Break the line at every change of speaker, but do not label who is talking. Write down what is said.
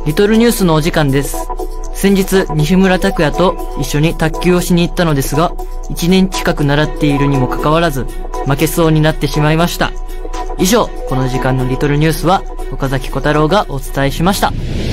リトルニュースのお時間です。先日、西村拓也と一緒に卓球をしに行ったのですが、1年近く習っているにもかかわらず、負けそうになってしまいました。以上、この時間のリトルニュースは、岡崎小太郎がお伝えしました。